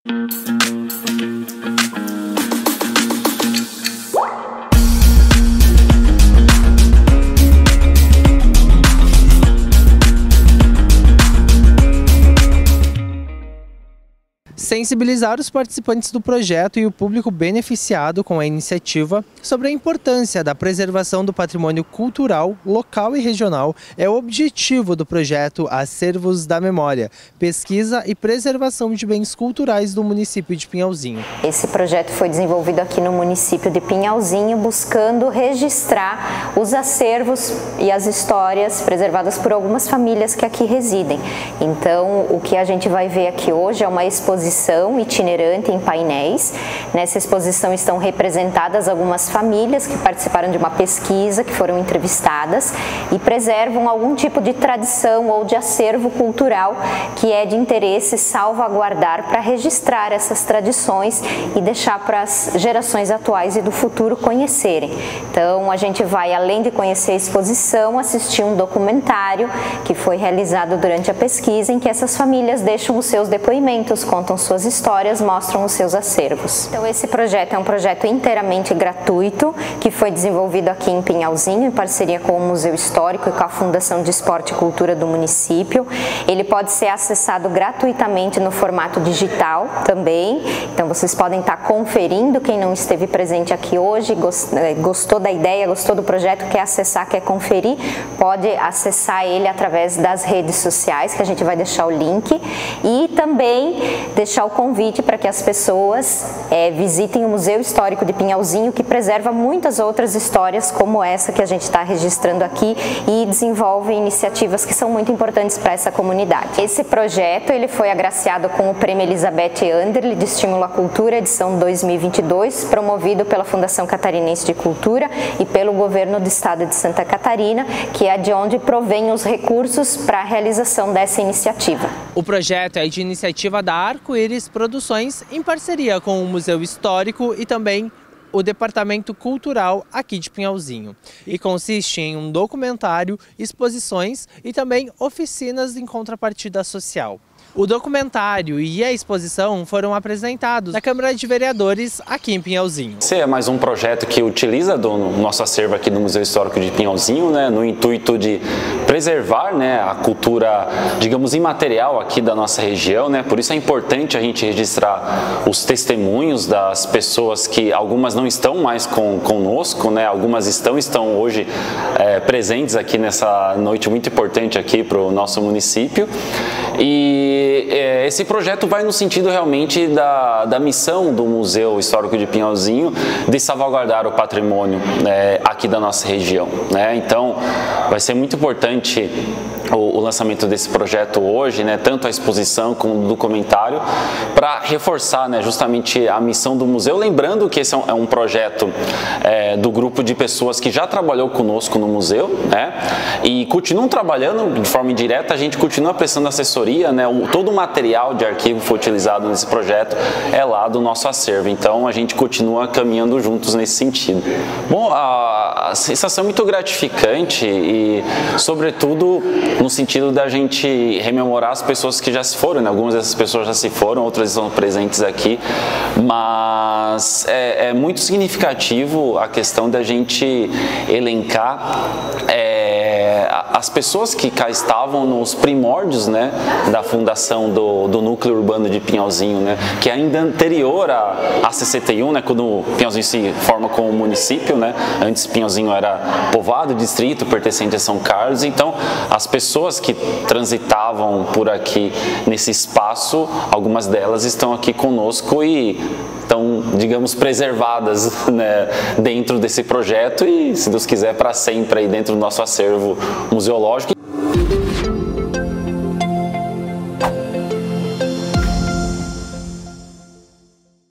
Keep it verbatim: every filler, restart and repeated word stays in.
Sensibilizar os participantes do projeto e o público beneficiado com a iniciativa sobre a importância da preservação do patrimônio cultural, local e regional é o objetivo do projeto Acervos da Memória, pesquisa e preservação de bens culturais do município de Pinhalzinho. Esse projeto foi desenvolvido aqui no município de Pinhalzinho, buscando registrar os acervos e as histórias preservadas por algumas famílias que aqui residem. Então, o que a gente vai ver aqui hoje é uma exposição itinerante em painéis. Nessa exposição estão representadas algumas famílias que participaram de uma pesquisa, que foram entrevistadas e preservam algum tipo de tradição ou de acervo cultural que é de interesse salvaguardar para registrar essas tradições e deixar para as gerações atuais e do futuro conhecerem. Então, a gente vai, além de conhecer a exposição, assistir um documentário que foi realizado durante a pesquisa, em que essas famílias deixam os seus depoimentos, contam suas histórias, mostram os seus acervos. Então, esse projeto é um projeto inteiramente gratuito, que foi desenvolvido aqui em Pinhalzinho, em parceria com o Museu Histórico e com a Fundação de Esporte e Cultura do município. Ele pode ser acessado gratuitamente no formato digital também, então vocês podem estar conferindo. Quem não esteve presente aqui hoje, gostou da ideia, gostou do projeto, quer acessar, quer conferir, pode acessar ele através das redes sociais, que a gente vai deixar o link, e também deixar o convite para que as pessoas é, visitem o Museu Histórico de Pinhalzinho, que preserva muitas outras histórias como essa que a gente está registrando aqui e desenvolve iniciativas que são muito importantes para essa comunidade. Esse projeto ele foi agraciado com o Prêmio Elizabeth Anderle de Estímulo à Cultura, edição dois mil e vinte e dois, promovido pela Fundação Catarinense de Cultura e pelo Governo do Estado de Santa Catarina, que é de onde provém os recursos para a realização dessa iniciativa. O projeto é de iniciativa da Arco-Íris Produções, em parceria com o Museu Histórico e também o Departamento Cultural aqui de Pinhalzinho. E consiste em um documentário, exposições e também oficinas em contrapartida social. O documentário e a exposição foram apresentados na Câmara de Vereadores aqui em Pinhalzinho. Esse é mais um projeto que utiliza do nosso acervo aqui do Museu Histórico de Pinhalzinho, né, no intuito de preservar, né, a cultura, digamos, imaterial aqui da nossa região, né. Por isso é importante a gente registrar os testemunhos das pessoas que algumas não estão mais com, conosco, né, algumas estão, estão hoje é, presentes aqui nessa noite muito importante aqui para o nosso município. E esse projeto vai no sentido realmente da, da missão do Museu Histórico de Pinhalzinho de salvaguardar o patrimônio é, aqui da nossa região, né? Então vai ser muito importante o, o lançamento desse projeto hoje, né? Tanto a exposição como o documentário, para reforçar, né, justamente a missão do museu, lembrando que esse é um, é um projeto é, do grupo de pessoas que já trabalhou conosco no museu, né? E continuam trabalhando de forma indireta, a gente continua prestando assessoria, né? O, todo o material de arquivo que foi utilizado nesse projeto é lá do nosso acervo, então a gente continua caminhando juntos nesse sentido. Bom, a, a sensação é muito gratificante e, sobretudo, no sentido da gente rememorar as pessoas que já se foram, né? Algumas dessas pessoas já se foram, outras estão presentes aqui, mas é, é muito significativo a questão da gente elencar é, as pessoas que cá estavam nos primórdios, né, da fundação do, do núcleo urbano de Pinhalzinho, né, que é ainda anterior a, a sessenta e um, né, quando Pinhalzinho se forma como município, né, antes Pinhalzinho era povoado, distrito, pertencente a São Carlos. Então as pessoas que transitavam por aqui nesse espaço, algumas delas estão aqui conosco e estão, digamos, preservadas, né, dentro desse projeto e, se Deus quiser, para sempre aí dentro do nosso acervo museológico.